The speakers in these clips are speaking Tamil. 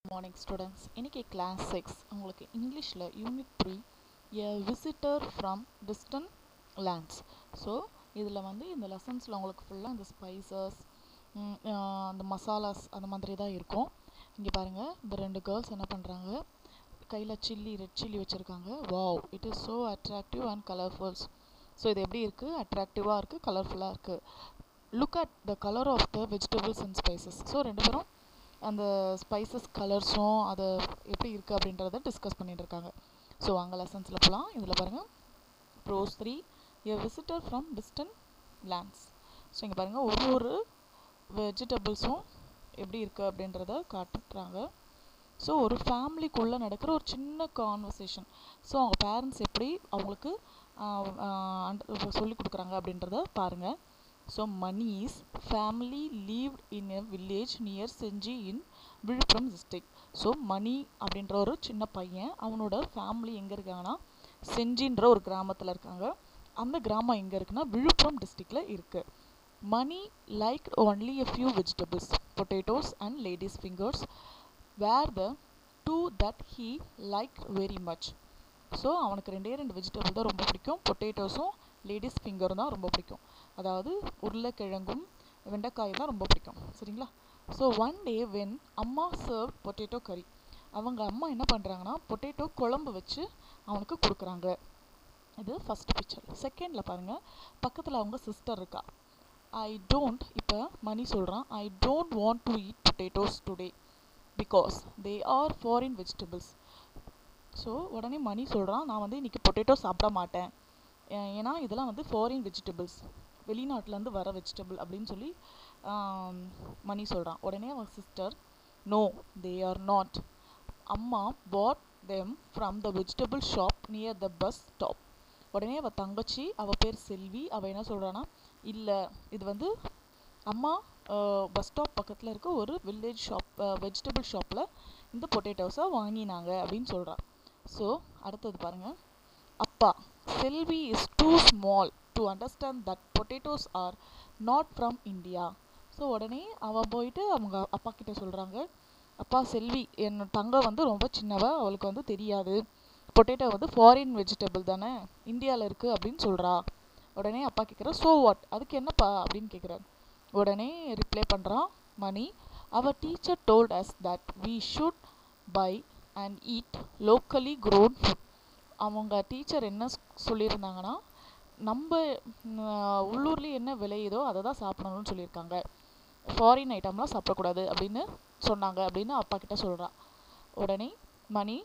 Morning students. இன்னைக்கு class 6 உங்களுக்கு இங்கிலீஷ்ல unit 3 a visitor from distant lands. So இதில் வந்து இந்த லெசன்ஸில் உங்களுக்கு ஃபுல்லாக இந்த ஸ்பைசஸ் அந்த மசாலாஸ் அந்த மாதிரி தான் இருக்கும். இங்கே பாருங்கள், இந்த ரெண்டு கேர்ள்ஸ் என்ன பண்ணுறாங்க, கையில் ரெட் சில்லி வச்சுருக்காங்க. Wow, it is so attractive and colourfuls. So இது எப்படி இருக்குது, அட்ராக்டிவாக இருக்குது, கலர்ஃபுல்லாக இருக்குது. Look at the colour of the vegetables and spices. So ரெண்டு பேரும் அந்த ஸ்பைசஸ் கலர்ஸும் அதை எப்படி இருக்குது அப்படின்றத டிஸ்கஸ் பண்ணிட்டு இருக்காங்க. ஸோ அங்கே லெசன்ஸில் போகலாம். இதில் பாருங்கள், prose 3 a visitor from distant lands. So இங்கே பாருங்கள், ஒரு வெஜிடபிள்ஸும் எப்படி இருக்குது அப்படின்றத காட்டுறாங்க. ஸோ ஒரு ஃபேமிலிக்குள்ளே நடக்கிற ஒரு சின்ன கான்வர்சேஷன். ஸோ அவங்க பேரண்ட்ஸ் எப்படி அவங்களுக்கு சொல்லி கொடுக்குறாங்க அப்படின்றத பாருங்கள். So Mani's family lived in a village near Senji in Villupuram district. So Mani அப்படின்ற ஒரு சின்ன பையன், அவனோட ஃபேமிலி எங்கே இருக்காங்கன்னா செஞ்சின்ற ஒரு கிராமத்தில் இருக்காங்க. அந்த கிராமம் எங்கே இருக்குன்னா விழுப்புரம் டிஸ்ட்ரிக்டில் இருக்குது. Mani like only a few vegetables, potatoes and ladies fingers were the two that he liked very much. So அவனுக்கு ரெண்டு வெஜிடபிள் தான் ரொம்ப பிடிக்கும், பொட்டேட்டோஸும் லேடிஸ் ஃபிங்கரும் தான் ரொம்ப பிடிக்கும். அதாவது உருளைக்கிழங்கும் வெண்டைக்காயும் தான் ரொம்ப பிடிக்கும். சரிங்களா? ஸோ ஒன் டே வென் அம்மா சர்வ் பொட்டேட்டோ கறி, அவங்க அம்மா என்ன பண்ணுறாங்கன்னா பொட்டேட்டோ குழம்பு வச்சு அவனுக்கு கொடுக்குறாங்க. இது ஃபஸ்ட் பிக்சர். செகண்டில் பாருங்கள், பக்கத்தில் அவங்க சிஸ்டர் இருக்கா. ஐ டோன்ட், இப்போ மணி சொல்கிறான், I don't want to eat potatoes today because they are foreign vegetables. So உடனே மணி சொல்கிறான், நான் வந்து இன்றைக்கி பொட்டேட்டோ சாப்பிட மாட்டேன், ஏன்னா இதெல்லாம் வந்து ஃபாரின் வெஜிடபிள்ஸ், வெளிநாட்டிலேருந்து வர வெஜிடபிள் அப்படின்னு சொல்லி மணி சொல்கிறான். உடனே அவன் sister, no they are not, அம்மா put them from the vegetable shop near the bus stop. உடனே அவள் தங்கச்சி, அவள் பேர் செல்வி, அவள் என்ன சொல்கிறான்னா, இல்லை இது வந்து அம்மா பஸ் ஸ்டாப் பக்கத்தில் இருக்க ஒரு வில்லேஜ் ஷாப், வெஜிடபிள் ஷாப்பில் இந்த பொட்டேட்டோஸை வாங்கினாங்க அப்படின்னு சொல்கிறான். ஸோ அடுத்தது பாருங்கள், அப்பா, Selvi is too small to understand that potatoes are not from India. So உடனே அவன் போயிட்டு அவங்க அப்பா கிட்ட சொல்கிறாங்க, அப்பா செல்வி என் தங்க வந்து ரொம்ப சின்னவ, அவளுக்கு வந்து தெரியாது, பொட்டேட்டோ வந்து ஃபாரின் வெஜிடபிள் தானே, இந்தியாவில் இருக்குது அப்படின்னு சொல்கிறா. உடனே அப்பா கேட்குறா, ஸோ வாட், அதுக்கு என்னப்பா அப்படின்னு கேட்குறாரு. உடனே ரிப்ளை பண்ணுறான் மணி, அவர் teacher told us that we should buy and eat locally grown food. அவங்க டீச்சர் என்ன சொல்லியிருந்தாங்கன்னா, நம்ம உள்ளூர்லேயே என்ன விளையுதோ அதை தான் சாப்பிடணும்னு சொல்லியிருக்காங்க, ஃபாரின் ஐட்டம்லாம் சாப்பிடக்கூடாது அப்படின்னு சொன்னாங்க அப்படின்னு அப்பா கிட்ட சொல்கிறான். உடனே Mani,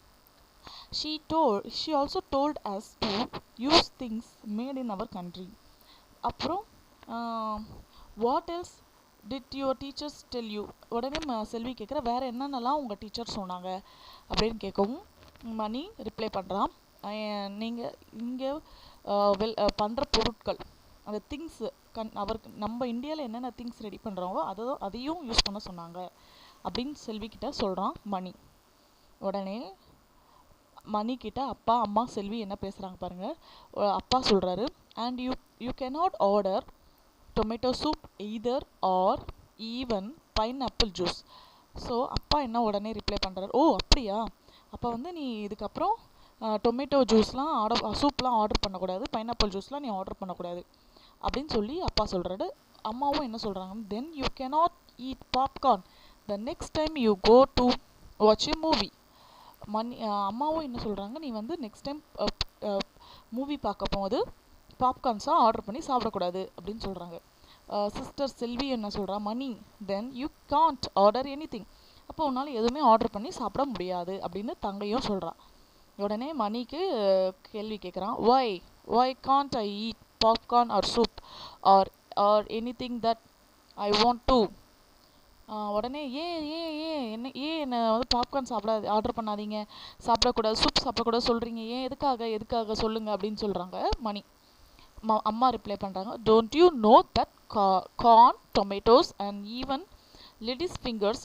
she also told us to use things made in our country. அப்புறம் what else did your teachers tell you. உடனே செல்வி கேட்குற, வேறு என்னென்னலாம் உங்கள் டீச்சர் சொன்னாங்க அப்படின்னு கேட்கவும் மணி ரிப்ளை பண்ணுறான், நீங்கள் இங்கே பண்ணுற பொருட்கள், அந்த திங்ஸு அவருக்கு நம்ம இந்தியாவில் என்னென்ன திங்ஸ் ரெடி பண்ணுறாங்களோ அதையும் யூஸ் பண்ண சொன்னாங்க அப்படின்னு செல்விக்கிட்ட சொல்கிறான் மணி. உடனே மணிக்கிட்ட அப்பா அம்மா செல்வி என்ன பேசுகிறாங்க பாருங்கள். அப்பா சொல்கிறாரு, and you cannot order tomato soup either or even pineapple juice. So அப்பா என்ன உடனே ரிப்ளை பண்ணுறாரு, ஓ அப்படியா, அப்போ வந்து நீ இதுக்கப்புறம் டொமேட்டோ ஜூஸ்லாம் சூப்லாம் ஆர்டர் பண்ணக்கூடாது, பைனாப்பிள் ஜூஸ்லாம் நீ ஆர்டர் பண்ணக்கூடாது அப்படின்னு சொல்லி அப்பா சொல்கிறாரு. அம்மாவும் என்ன சொல்கிறாங்க, then you cannot eat popcorn the next time you go to watch a movie. அம்மாவும் என்ன சொல்கிறாங்க, நீ வந்து நெக்ஸ்ட் டைம் மூவி பார்க்க போது பாப்கார்ன்ஸாக ஆர்டர் பண்ணி சாப்பிடக்கூடாது அப்படின்னு சொல்கிறாங்க. சிஸ்டர் செல்வி என்ன சொல்கிறா, Mani, then you can't order anything, அப்போ உன்னால் எதுவுமே ஆர்டர் பண்ணி சாப்பிட முடியாது அப்படின்னு தங்கையும் சொல்கிறான். உடனே மணிக்கு கேள்வி கேட்குறான், why can't I eat popcorn or soup or anything that I want to. உடனே என்னை வந்து பாப்கார்ன் ஆர்டர் பண்ணாதீங்க, சாப்பிடக்கூடாது, சூப் சாப்பிடக்கூடாது சொல்கிறீங்க, எதுக்காக சொல்லுங்கள் அப்படின்னு சொல்கிறாங்க மணி. அம்மா ரிப்ளை பண்ணுறாங்க, don't you know that corn, tomatoes and even ladies fingers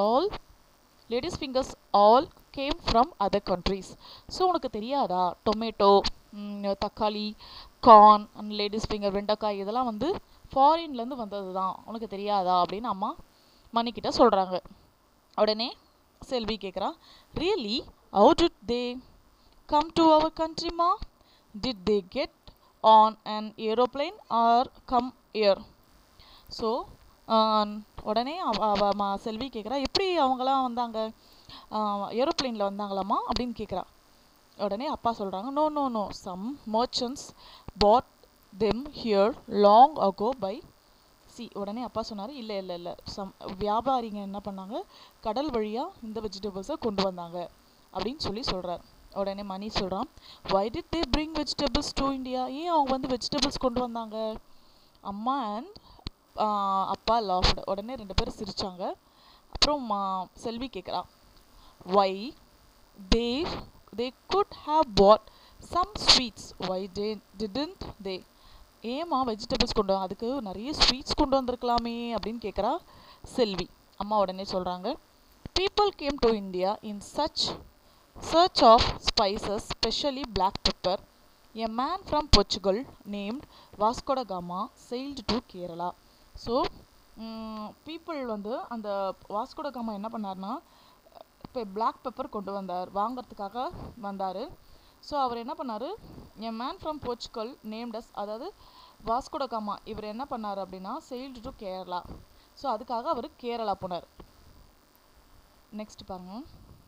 all came from other countries. So உனக்கு தெரியாதா, டொமேட்டோ, தக்காளி, கார்ன் அண்ட் லேடிஸ் ஃபிங்கர், வெண்டைக்காய் இதெல்லாம் வந்து ஃபாரின்லேருந்து வந்தது தான், உனக்கு தெரியாதா அப்படின்னு அம்மா மணிக்கிட்ட சொல்கிறாங்க. உடனே செல்வி கேட்குறா, really how did they come to our country, ma? Did they get on an aeroplane or come here? So உடனே செல்வி கேட்குறா, எப்படி அவங்களாம் வந்தாங்க, ஏரோப்ளேனில் வந்தாங்களாமா அப்படின்னு கேட்குறா. உடனே அப்பா சொல்கிறாங்க, no no no, some merchants put them here long ago by sea. உடனே அப்பா சொன்னார், இல்லை இல்லை இல்லை, வியாபாரிங்க என்ன பண்ணாங்க, கடல் வழியாக இந்த வெஜிடபிள்ஸை கொண்டு வந்தாங்க அப்படின்னு சொல்கிறார். உடனே மணி சொல்கிறான், why did they bring vegetables to India? ஏன் அவங்க வந்து வெஜிடபிள்ஸ் கொண்டு வந்தாங்க? அம்மா அண்ட் அப்பா laughed. உடனே ரெண்டு பேரும் சிரித்தாங்க. அப்புறம் செல்வி கேட்குறா, why they could have bought some sweets, why didn't they? ஏமா வெஜிடபிள்ஸ் கொண்டு அதுக்கு நிறைய ஸ்வீட்ஸ் கொண்டு வந்திருக்கலாமே அப்படின்னு கேட்குறா செல்வி. அம்மா உடனே சொல்கிறாங்க, people came to India in search of spices, especially black pepper. A man from Portugal named Vasco da Gama sailed to Kerala. So people வந்து அந்த வாஸ்கோ ட காமா என்ன பண்ணார்னா, இப்போ பிளாக் பெப்பர் கொண்டு வந்தார், வாங்கிறதுக்காக வந்தார். ஸோ அவர் என்ன பண்ணார், a man from Portugal named as, அதாவது வாஸ்கோ ட காமா இவர் என்ன பண்ணார் அப்படின்னா, sailed to கேரளா. ஸோ அதுக்காக அவர் கேரளா போனார். நெக்ஸ்ட் பாருங்கள்.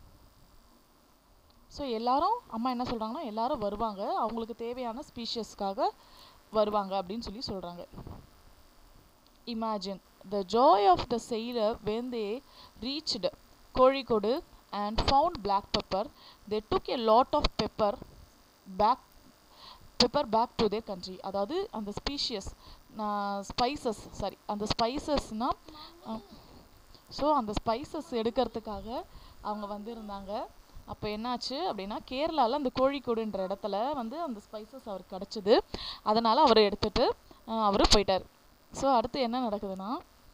ஸோ எல்லாரும் அம்மா என்ன சொல்கிறாங்கன்னா, எல்லாரும் வருவாங்க, அவங்களுக்கு தேவையான ஸ்பீஷியஸ்க்காக வருவாங்க அப்படின்னு சொல்கிறாங்க. Imagine the joy of the sailor when they reached Kozhikode and found black pepper. They took a lot of pepper back to their country. அதாவது அந்த ஸ்பீஷியஸ் ஸ்பைசஸ், சாரி அந்த ஸ்பைசஸ்னால், ஸோ அந்த ஸ்பைசஸ் எடுக்கிறதுக்காக அவங்க வந்திருந்தாங்க. அப்போ என்னாச்சு அப்படின்னா, கேரளாவில் அந்த கோழிக்கோடுன்ற இடத்துல வந்து அந்த ஸ்பைசஸ் அவருக்கு கிடச்சிது. அதனால் அவர் எடுத்துகிட்டு அவர் போயிட்டார். ஸோ அடுத்து என்ன நடக்குதுன்னா,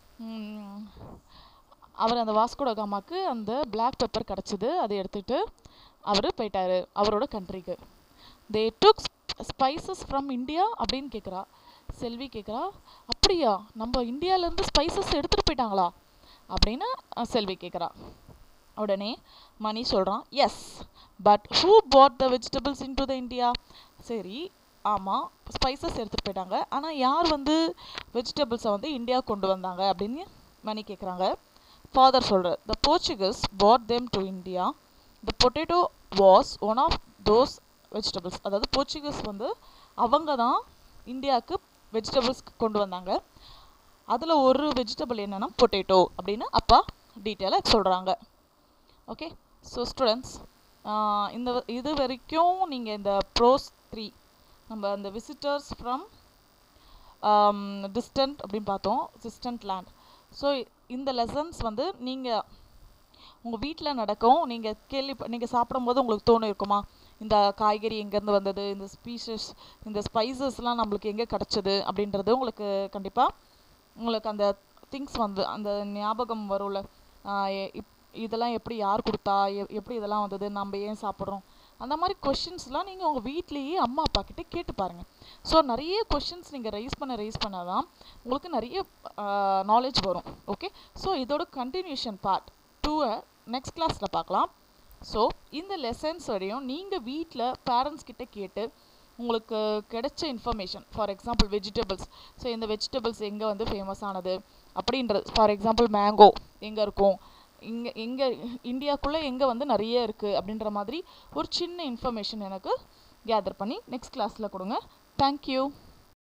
அவர் அந்த வாஸ்கோ ட காமாக்கு அந்த பிளாக் பெப்பர் கிடச்சிது, அதை எடுத்துகிட்டு அவர் போயிட்டார் அவரோட கண்ட்ரிக்கு. They took spices from India அப்படின்னு கேட்குறா செல்வி. கேட்குறா, அப்படியா, நம்ம இந்தியாவிலேருந்து ஸ்பைசஸ் எடுத்துகிட்டு போயிட்டாங்களா அப்படின்னு செல்வி கேட்குறா. உடனே மணி சொல்கிறான், yes, but who put the vegetables into the India? சரி, ஆமாம், ஸ்பைசஸ் எடுத்துகிட்டு போயிட்டாங்க, ஆனால் யார் வந்து வெஜிடபிள்ஸை வந்து இந்தியா கொண்டு வந்தாங்க அப்படின்னு மணி கேட்குறாங்க. ஃபாதர் சொல்கிறார், the Portugals put them to India. The potato was one of those vegetables. அதாவது போர்ச்சுகல்ஸ் வந்து அவங்க தான் இந்தியாவுக்கு வெஜிடபிள்ஸ் கொண்டு வந்தாங்க. அதில் ஒரு வெஜிடபிள் என்னென்னா பொட்டேட்டோ அப்படின்னு அப்பா டீட்டெயிலாக சொல்கிறாங்க. ஓகே, ஸோ ஸ்டூடெண்ட்ஸ், இது வரைக்கும் நீங்கள் இந்த ப்ரோஸ் 3 நம்ம அந்த விசிட்டர்ஸ் ஃப்ரம் டிஸ்டன்ட் அப்படின்னு பார்த்தோம், டிஸ்டன்ட் லேண்ட். ஸோ இந்த லெசன்ஸ் வந்து நீங்கள் உங்கள் வீட்டில் நடக்கும். நீங்கள் சாப்பிடும்போது உங்களுக்கு தோணும் இருக்குமா, இந்த காய்கறி எங்கேருந்து வந்தது, இந்த ஸ்பீஷஸ், இந்த ஸ்பைசஸ்லாம் நம்மளுக்கு எங்கே கிடச்சிது அப்படின்றது உங்களுக்கு கண்டிப்பாக உங்களுக்கு அந்த திங்ஸ் வந்து அந்த ஞாபகம் வரும்ல. இதெல்லாம் எப்படி யார் கொடுத்தா, எப்படி இதெல்லாம் வந்தது, நம்ம ஏன் சாப்பிட்றோம், அந்த மாதிரி கொஷின்ஸ்லாம் நீங்கள் உங்கள் வீட்லேயே அம்மா அப்பா கிட்டே கேட்டு பாருங்கள். ஸோ நிறைய கொஷின்ஸ் நீங்கள் ரைஸ் பண்ண தான் உங்களுக்கு நிறைய நாலேஜ் வரும். ஓகே, ஸோ இதோட கண்டினியூஷன் பார்ட் 2 நெக்ஸ்ட் கிளாஸில் பார்க்கலாம். ஸோ இந்த லெசன்ஸ் வரையும் நீங்கள் வீட்டில் பேரண்ட்ஸ் கிட்டே கேட்டு உங்களுக்கு கிடைச்ச information, for example vegetables, so இந்த வெஜிடபிள்ஸ் எங்கே வந்து ஃபேமஸ் ஆனது அப்படின்றது, ஃபார் எக்ஸாம்பிள் மேங்கோ எங்கே இருக்கும், எங்கே இந்தியாவுக்குள்ளே எங்கே வந்து நிறைய இருக்குது அப்படின்ற மாதிரி ஒரு சின்ன இன்ஃபர்மேஷன் எனக்கு கேதர் பண்ணி நெக்ஸ்ட் கிளாஸில் கொடுங்க. தேங்க்யூ.